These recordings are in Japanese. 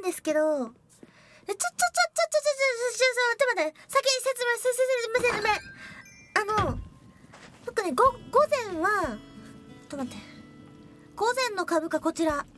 んですけど、ちょっと待って、先に説明。僕ね、午前は、ちょっと待って。午前の株価こちら。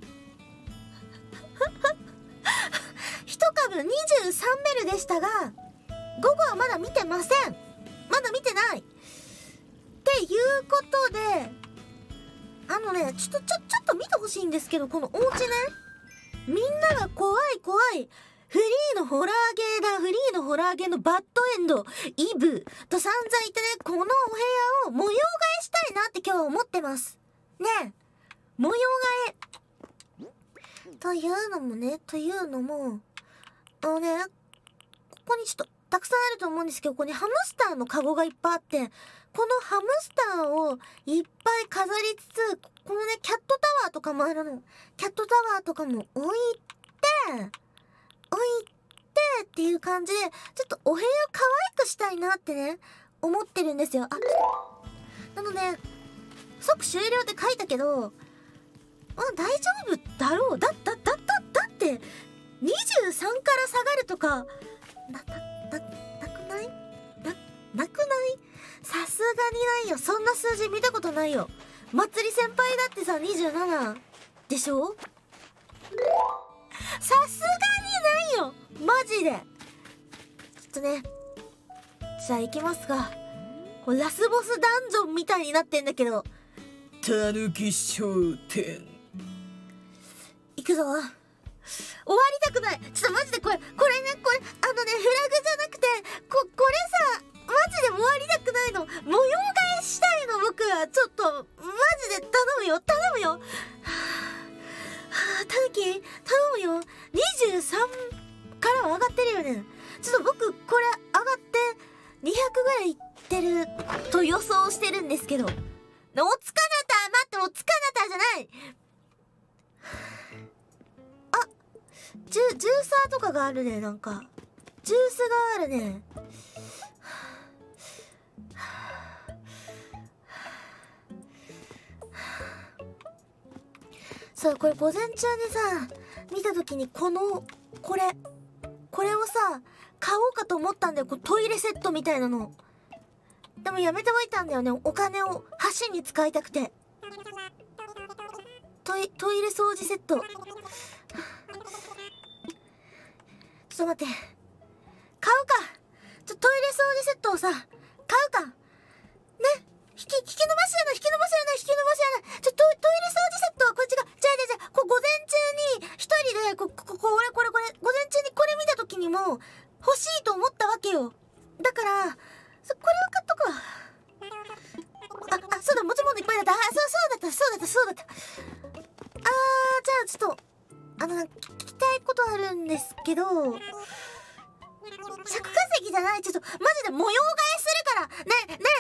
一株23ベルでしたが、午後はまだ見てません。まだ見てない。っていうことで、ちょっと見てほしいんですけど、このお家ね。みんなが怖い。フリーのホラーゲーのバッドエンド、イブと散々言ってね、このお部屋を模様替えしたいなって今日は思ってます。ねえ、模様替え。というのも、ここにちょっとたくさんあると思うんですけど、ここにハムスターのカゴがいっぱいあって、このハムスターをいっぱい飾りつつ、このね、キャットタワーとかもあるの。キャットタワーとかも置いてっていう感じで、ちょっとお部屋を可愛くしたいなってね、思ってるんですよ。なので、即終了って書いたけど、大丈夫だろう。だって、23から下がるとか、なくないさすがにないよ。そんな数字見たことないよ。まつり先輩だってさ、27でしょ？さすがにないよマジで。ちょっとね、じゃあ行きますか。これラスボスダンジョンみたいになってんだけど、 たぬき商店行くぞ。終わりたくない。ちょっとマジでこれね、フラグじゃなくて、これさ、マジで終わりたくないの。模様替えしたいの、僕は。ちょっと、マジで頼むよ。たぬき、頼むよ。23からは上がってるよね。ちょっと僕、これ上がって200ぐらいいってると予想してるんですけど。おつかなたじゃない。ジューサーとかがあるね、なんか。ジュースがあるね。そう、これ午前中にさ、見たときにこれをさ、買おうかと思ったんだよ。トイレセットみたいなの。でもやめておいたんだよね。お金を箸に使いたくて。トイレ掃除セット。ちょっと待って。買うか。トイレ掃除セットをさ、買うか。ね。引き伸ばしやな。トイレ掃除セットはこっちが、じゃあ、午前中に、一人で、これ、午前中にこれ見た時にも、欲しいと思ったわけよ。だから、これを買っとくわ。そうだ、持ち物いっぱいだった。そうだった。じゃあ、ちょっと、聞きたいことあるんですけど、尺稼ぎじゃない。ちょっと、マジで模様替えするから。ね、